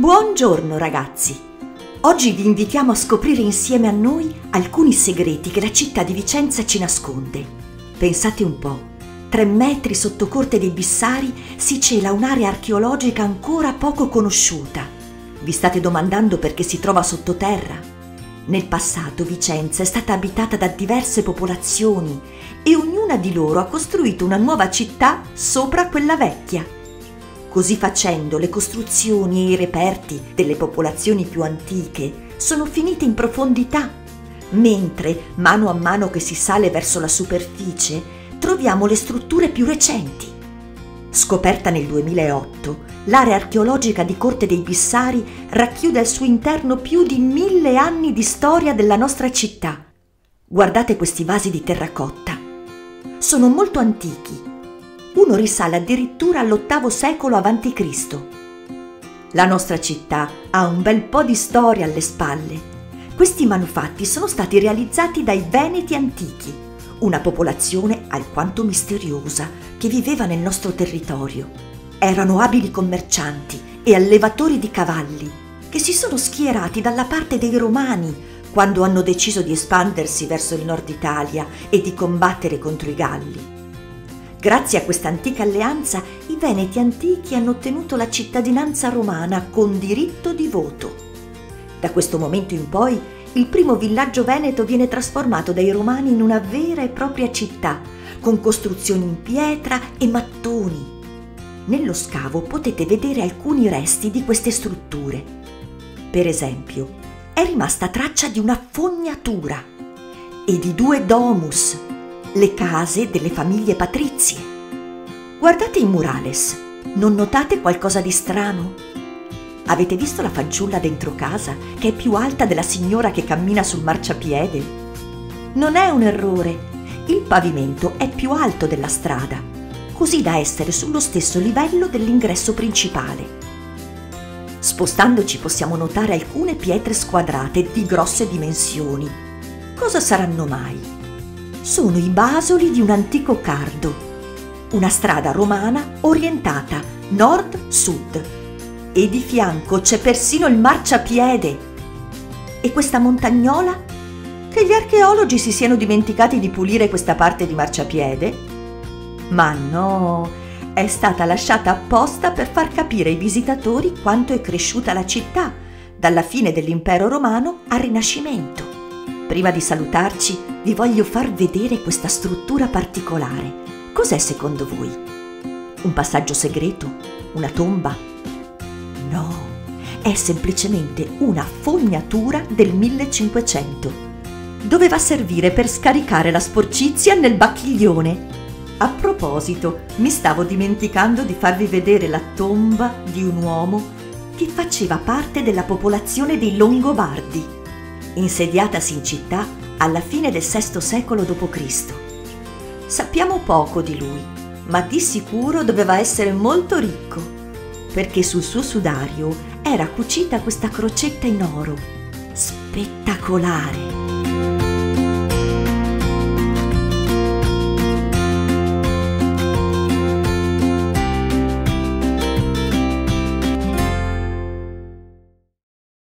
Buongiorno ragazzi! Oggi vi invitiamo a scoprire insieme a noi alcuni segreti che la città di Vicenza ci nasconde. Pensate un po', 3 metri sotto Corte dei Bissari si cela un'area archeologica ancora poco conosciuta. Vi state domandando perché si trova sottoterra? Nel passato Vicenza è stata abitata da diverse popolazioni e ognuna di loro ha costruito una nuova città sopra quella vecchia. Così facendo, le costruzioni e i reperti delle popolazioni più antiche sono finiti in profondità, mentre, mano a mano che si sale verso la superficie, troviamo le strutture più recenti. Scoperta nel 2008, l'area archeologica di Corte dei Bissari racchiude al suo interno più di 1000 anni di storia della nostra città. Guardate questi vasi di terracotta. Sono molto antichi. Uno risale addirittura all'VIII secolo a.C. La nostra città ha un bel po' di storia alle spalle. Questi manufatti sono stati realizzati dai Veneti antichi, una popolazione alquanto misteriosa che viveva nel nostro territorio. Erano abili commercianti e allevatori di cavalli che si sono schierati dalla parte dei Romani quando hanno deciso di espandersi verso il nord Italia e di combattere contro i Galli. Grazie a questa antica alleanza, i Veneti antichi hanno ottenuto la cittadinanza romana con diritto di voto. Da questo momento in poi, il primo villaggio veneto viene trasformato dai Romani in una vera e propria città, con costruzioni in pietra e mattoni. Nello scavo potete vedere alcuni resti di queste strutture. Per esempio, è rimasta traccia di una fognatura e di 2 domus, le case delle famiglie patrizie. Guardate i murales, non notate qualcosa di strano? Avete visto la fanciulla dentro casa che è più alta della signora che cammina sul marciapiede? Non è un errore, il pavimento è più alto della strada, così da essere sullo stesso livello dell'ingresso principale. Spostandoci possiamo notare alcune pietre squadrate di grosse dimensioni. Cosa saranno mai? Sono i basoli di un antico cardo, una strada romana orientata nord-sud, e di fianco c'è persino il marciapiede. E questa montagnola? Che gli archeologi si siano dimenticati di pulire questa parte di marciapiede? Ma no, è stata lasciata apposta per far capire ai visitatori quanto è cresciuta la città dalla fine dell'Impero Romano al Rinascimento. Prima di salutarci, vi voglio far vedere questa struttura particolare. Cos'è secondo voi? Un passaggio segreto? Una tomba? No, è semplicemente una fognatura del 1500. Doveva servire per scaricare la sporcizia nel bacchiglione. A proposito, mi stavo dimenticando di farvi vedere la tomba di un uomo che faceva parte della popolazione dei Longobardi, insediatasi in città alla fine del VI secolo d.C. Sappiamo poco di lui, ma di sicuro doveva essere molto ricco, perché sul suo sudario era cucita questa crocetta in oro, spettacolare.